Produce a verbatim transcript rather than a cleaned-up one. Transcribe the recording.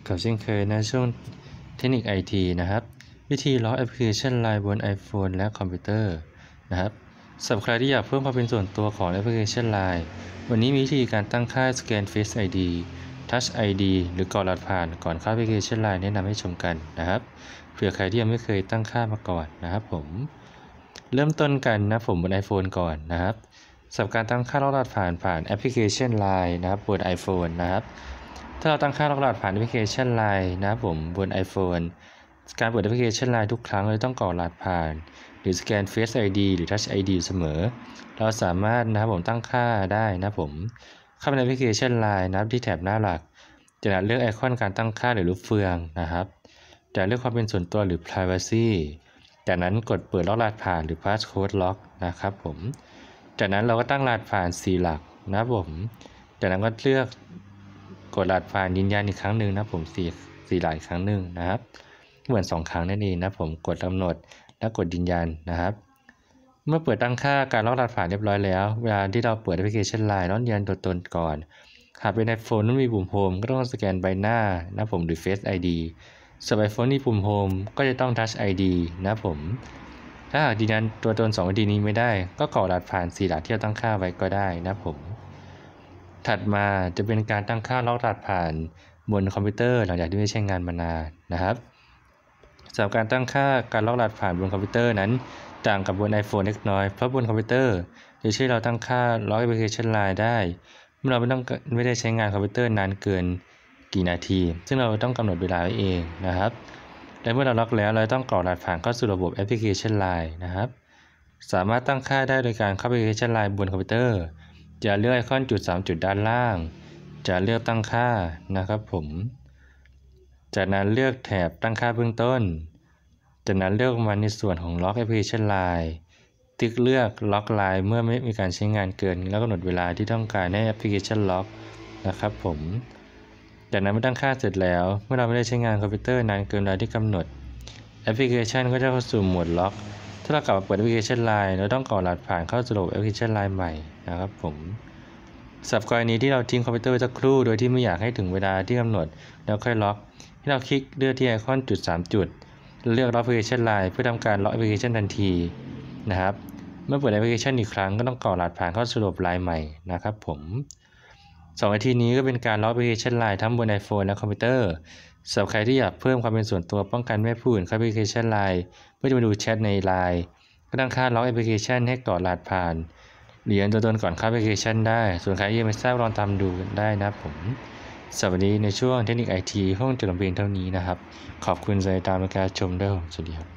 กับเช่นเคยนะช่วงเทคนิค ไอ ที นะครับวิธีล็อกแอปพลิเคชัน ไลน์ บน iPhone และคอมพิวเตอร์นะครับสำหรับใครที่อยากเพิ่มความเป็นส่วนตัวของแอปพลิเคชัน ไลน์ วันนี้มีวิธีการตั้งค่าสแกน Face ไอ ดี Touch ไอ ดี หรือกรอกรหัสผ่านก่อนเข้าแอปพลิเคชัน ไลน์ แนะนำให้ชมกันนะครับเผื่อใครที่ยังไม่เคยตั้งค่ามาก่อนนะครับผมเริ่มต้นกันนะผมบน iPhone ก่อนนะครับสำหรับการตั้งค่าล็อกรหัสผ่านผ่านแอปพลิเคชัน ไลน์ นะครับบน iPhone นะครับถ้าเราตั้งค่าล็อกรหัสผ่านแอปพลิเคชัน ไลน์ นะครับผมบน iPhone การเปิดแอปพลิเคชัน ไลน์ ทุกครั้งเราต้องกรอกรหัสผ่านหรือสแกน Face ไอ ดี หรือ Touch ไอ ดี เสมอเราสามารถนะครับผมตั้งค่าได้นะผมเข้าไปในแอปพลิเคชัน ไลน์ นะครับที่แถบหน้าหลักจะเลือกไอคอนการตั้งค่าหรือรูปเฟืองนะครับจะเลือกความเป็นส่วนตัวหรือ privacy จากนั้นกดเปิดล็อกรหัสผ่านหรือ passcode lock นะครับผมจากนั้นเราก็ตั้งรหัสผ่านสี่หลักนะครับผมจากนั้นก็เลือกกดรหัสผ่านยืนยันอีกครั้งหนึ่งนะผมสี่สี่หลักอีกครั้งหนึ่งนะครับเหมือนสองครั้งนั่นเองนะผมกดกำหนดแล้วกดยืนยันนะครับเมื่อเปิดตั้งค่าการล็อกรหัสผ่านเรียบร้อยแล้วเวลาที่เราเปิดแอปพลิเคชัน ไลน์ ต้องยืนยันตัวตนก่อนหากเป็น iPhone นั้นมีปุ่มโฮมก็ต้องสแกนใบหน้านะผมหรือ Face ไอ ดี ส่วน iPhone ที่ปุ่มโฮมก็จะต้อง Touch ไอ ดี นะผมถ้าหากยืนยันตัวตนสองวิธีนี้ไม่ได้ก็กรอกรหัสผ่านสี่หลักที่เราตั้งค่าไว้ก็ได้นะผมถัดมาจะเป็นการตั้งค่าล็อกรหัสผ่านบนคอมพิวเตอร์หลังจากที่ไม่ใช้งานมานานนะครับสำหรับการตั้งค่าการล็อกรหัสผ่านบนคอมพิวเตอร์นั้นต่างกับบน iPhone เล็กน้อยเพราะบนคอมพิวเตอร์จะช่วยเราตั้งค่าล็อกแอปพลิเคชัน ไลน์ ได้เมื่อเราไม่ต้องไม่ได้ใช้งานคอมพิวเตอร์นานเกินกี่นาทีซึ่งเราต้องกำหนดเวลาไว้เองนะครับและเมื่อเราล็อกแล้วเราต้องกรอกรหัสผ่านเข้าสู่ระบบแอปพลิเคชัน ไลน์ นะครับสามารถตั้งค่าได้โดยการเข้าแอปพลิเคชัน ไลน์ บนคอมพิวเตอร์จะเลือกไอคอนจุดสามจุดด้านล่างจะเลือกตั้งค่านะครับผมจากนั้นเลือกแถบตั้งค่าเบื้องต้นจากนั้นเลือกมาในส่วนของล็อกแอปพลิเคชัน ไลน์ ติ๊กเลือกล็อก ไลน์ เมื่อไม่มีการใช้งานเกินแล้วกำหนดเวลาที่ต้องการให้แอปพลิเคชันล็อกนะครับผมจากนั้นเมื่อตั้งค่าเสร็จแล้วเมื่อเราไม่ได้ใช้งานคอมพิวเตอร์นานเกินเวลาที่กำหนดแอปพลิเคชันก็จะเข้าสู่โหมดล็อกถ้าเรากลับมาเปิดแอปพลิเคชัน ไลน์ เราต้องกรอกรหัสผ่านเข้าสู่ระบบแอปพลิเคชัน ไลน์ ใหม่นะครับผมสำหรับกรณีที่เราทิ้งคอมพิวเตอร์ไว้สักครู่โดยที่ไม่อยากให้ถึงเวลาที่กำหนดแล้วค่อยล็อกให้เราคลิกเลือกที่ไอคอนจุดสามจุดเลือกล็อกแอปพลิเคชัน ไลน์ เพื่อทำการล็อกแอปพลิเคชันทันทีนะครับเมื่อเปิดแอปพลิเคชันอีกครั้งก็ต้องกรอกรหัสผ่านเข้าสู่ระบบ ไลน์ ใหม่นะครับผมสองวิธีนี้ก็เป็นการล็อกแอปพลิเคชัน ไลน์ ทั้งบน iPhone และคอมพิวเตอร์สำหรับใครที่อยากเพิ่มความเป็นส่วนตัวป้องกันไม่ให้ผู้อื่นเข้าแอปพลิเคชัน ไลน์ เพื่อจะมาดูแชทใน ไลน์ ก็ตั้งค่าล็อกแอปพลิเคชันให้กรอกรหัสผ่านเหรียญตัวตนก่อนเข้าแอปพลิเคชันได้ส่วนใครที่ยังไม่ทราบลองตามดูได้นะผมสวัสดีในช่วงเทคนิค ไอ ที ห้องจดลำเพียงเท่านี้นะครับขอบคุณสายตามการชมด้วยสวัสดีครับ